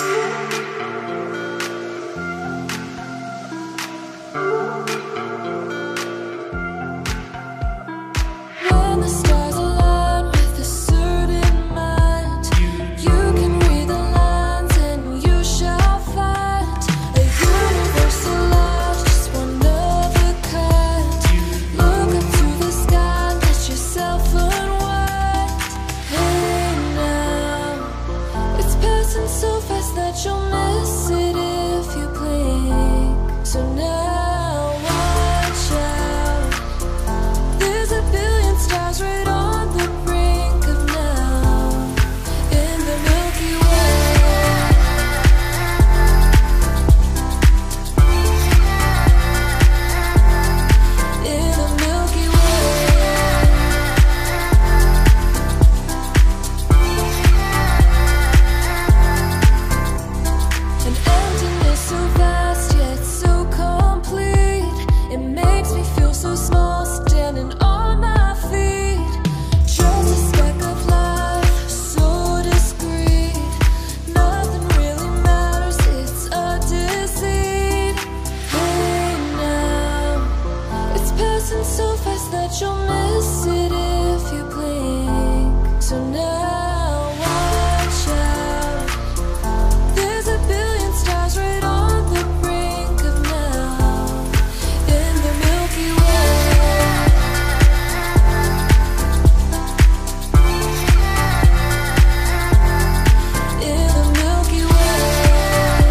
When the stars align with a certain mind, you can read the lines and you shall find a universal love, just one of a kind. Look up to the sky, let yourself unwind. Hey now, it's passing so fast that you'll miss it if you blink. So now watch out, there's a billion stars right on the brink of now, in the Milky Way. In the Milky Way. An emptiness so vast yet so complete, it makes me feel so small standing on my feet. Just a speck of life, so discreet. Nothing really matters, it's a deceit. Hey now, it's passing so fast that you'll miss it if you blink. So now watch out, there's a billion stars right on the brink of now, in the Milky Way. In the Milky Way.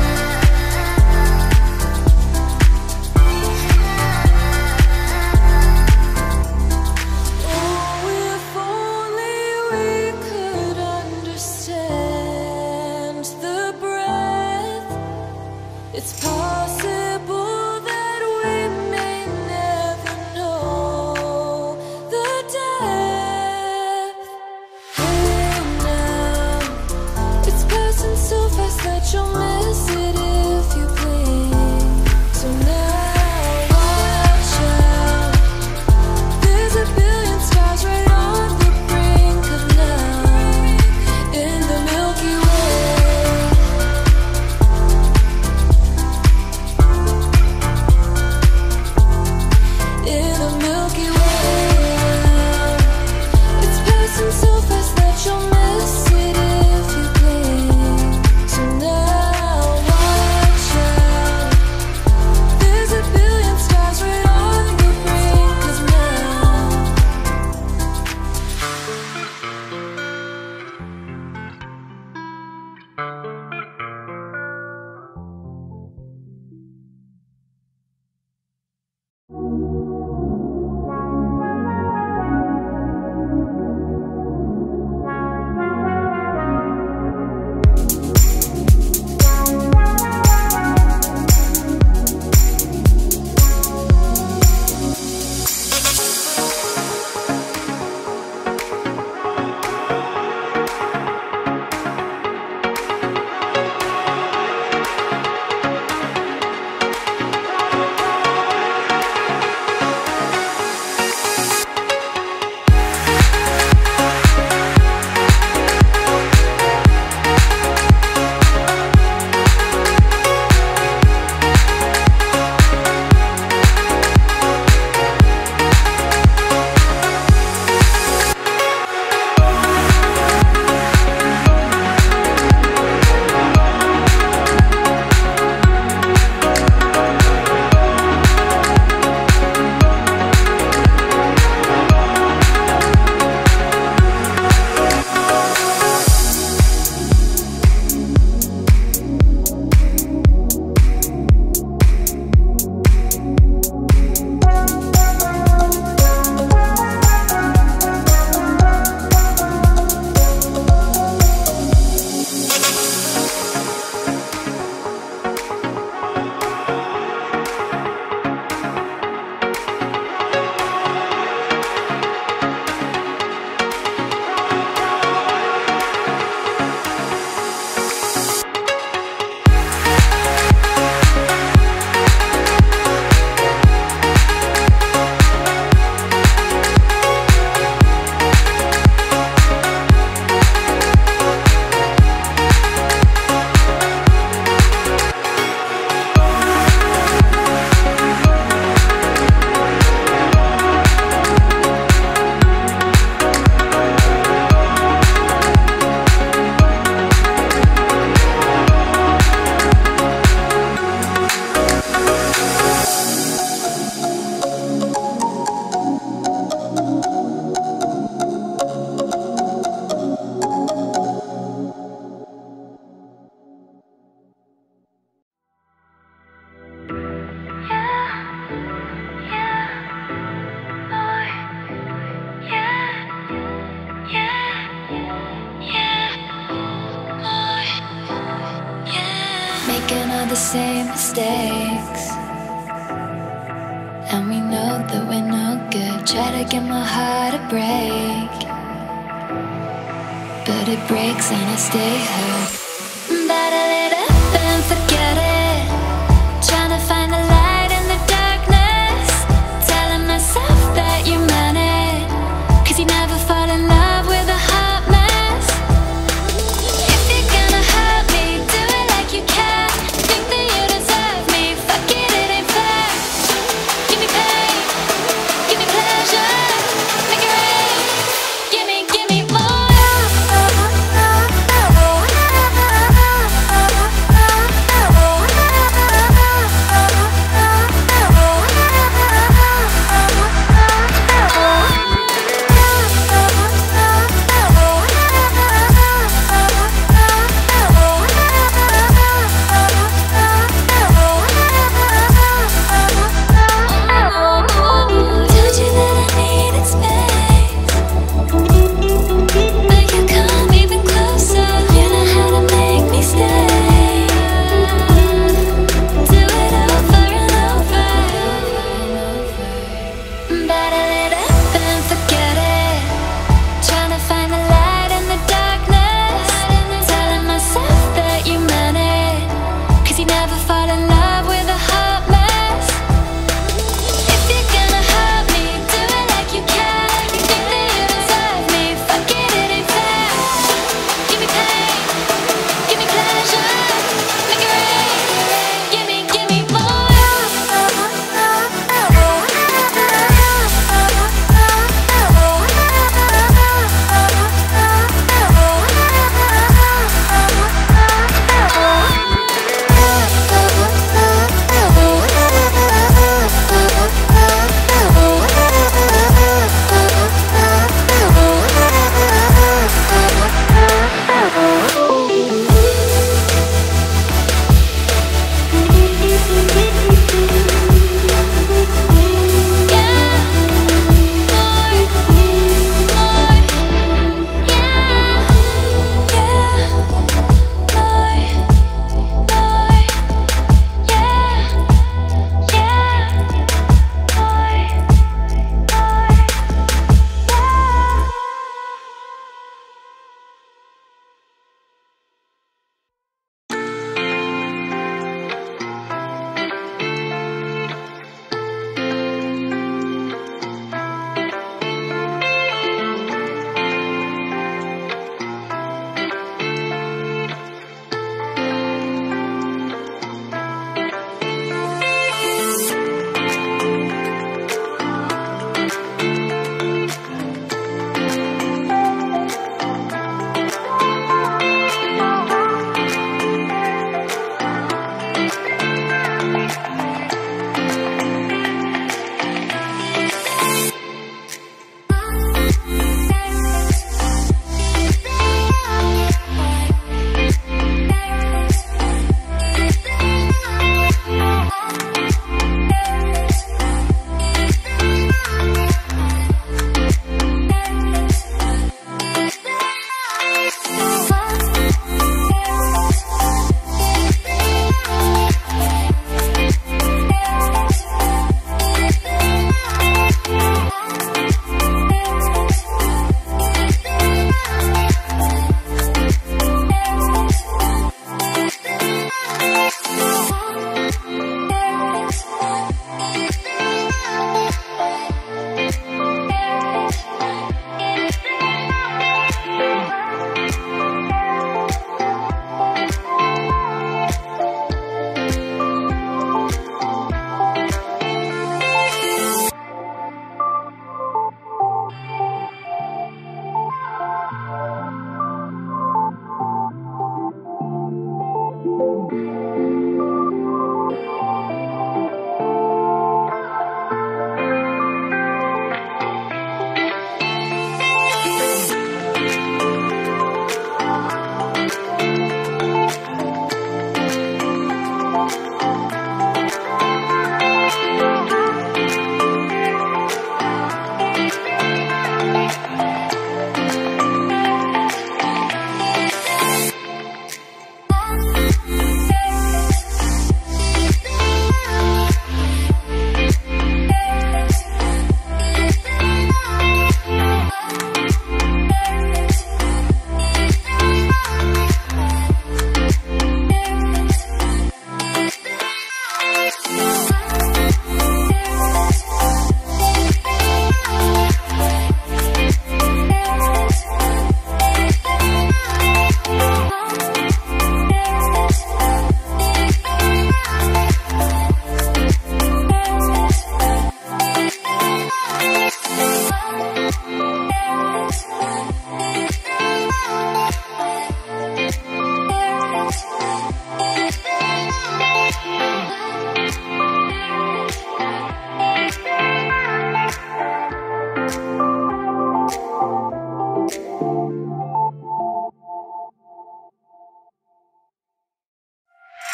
Oh, if only we could understand the breath. It's possible that we may never know the depth. Hey now, it's passing so fast that you'll miss it if you blink. So now watch out, there's a billion stars right on the brink of now, in the Milky Way. In the Milky Way. It's passing so fast that you'll miss it if you blink. So now the same mistakes, and we know that we're no good. Try to get my heart to break, but it breaks and I stay hurt. Bottle it up and forget it, trying to find the light in the darkness, telling myself that you meant it, 'cause you never fall in love with a hot mess. If you're gonna hurt me, do it like you can. Think that you deserve me, fuck it, it ain't fair. Give me pain, give me pleasure, make it rain. Give me more.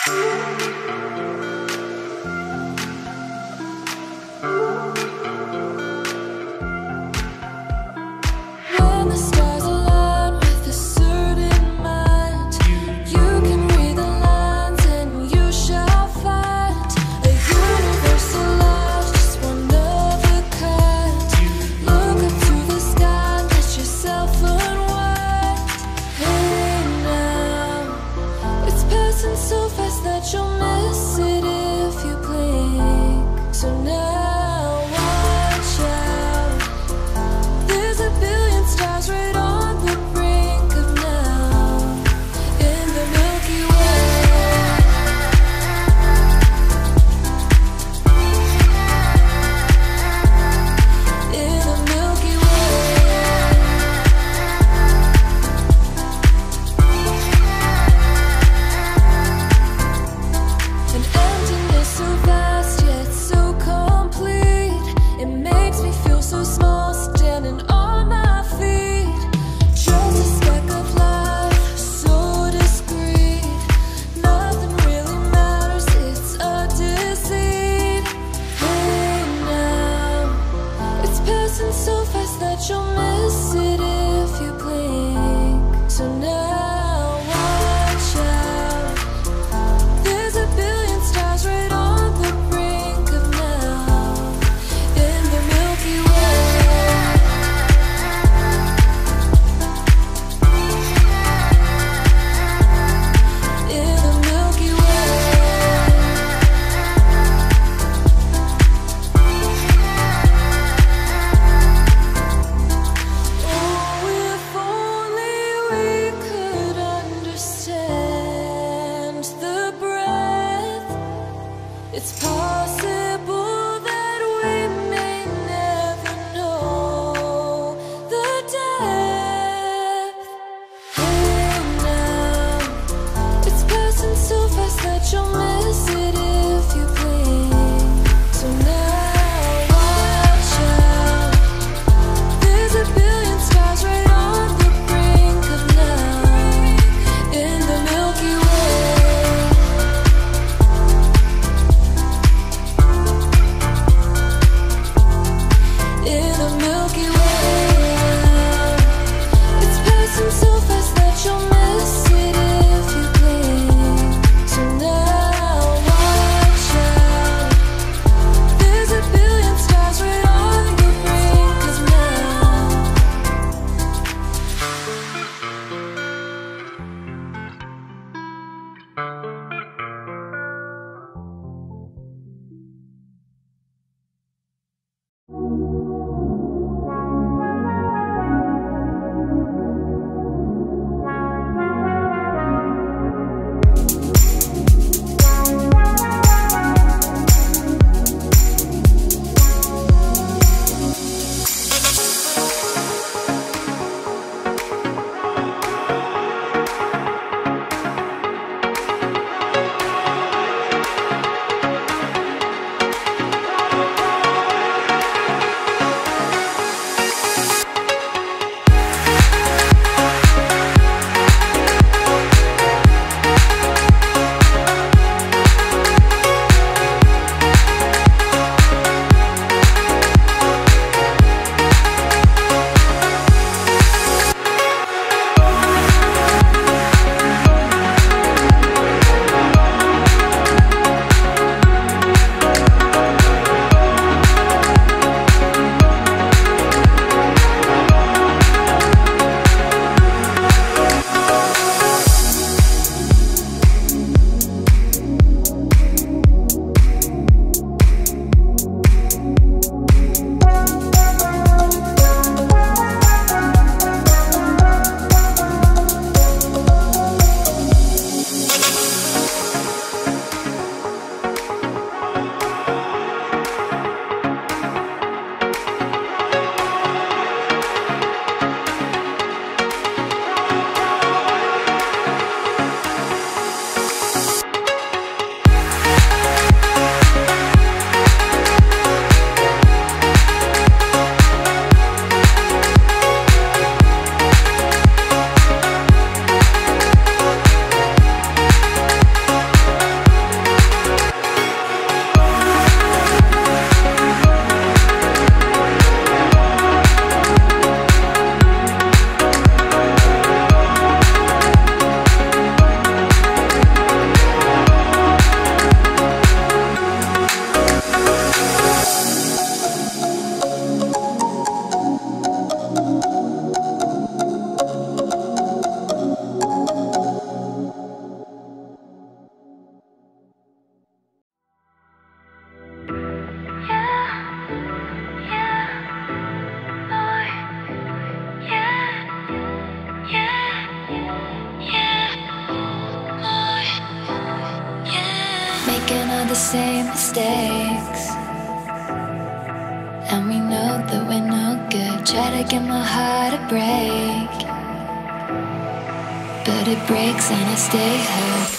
When the stars align with a certain mind, you can read the lines and you shall find a universal love, just one of a kind. Look up to the sky, let yourself unwind. Hey now, it's passing so fast that you'll miss it if you blink. So now watch out. There's a billion stars right on the brink of now in the Milky Way. In the Milky Way. An emptiness so vast yet so complete. It makes me feel so small standing on my feet. Just a speck of life, so discreet. Nothing really matters, it's a deceit. Hey now, it's passing so fast that you'll miss it if you blink. So now watch out. There's a billion stars right on the brink of now in the Milky Way. In the Milky Way. Oh, if only we could understand the breath. It's possible that we may never know the depth. Hey now, it's passing so fast that you'll miss it if you blink. So now watch out. There's a billion stars right on the brink of now in the Milky Way. In the Milky Way. It's passing so fast that you'll miss it if you blink. So now watch out. There's a billion stars right on the brink of now. the same mistakes, and we know that we're no good. Try to get my heart to break, but it breaks and I stay hurt.